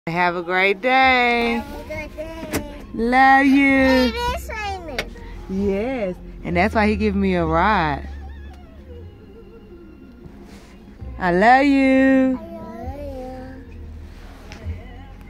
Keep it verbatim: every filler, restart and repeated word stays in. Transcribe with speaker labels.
Speaker 1: Have a great day.
Speaker 2: Have a good day.
Speaker 1: Love you.
Speaker 2: It is raining.
Speaker 1: Yes, and that's why he giving me a ride. I love you.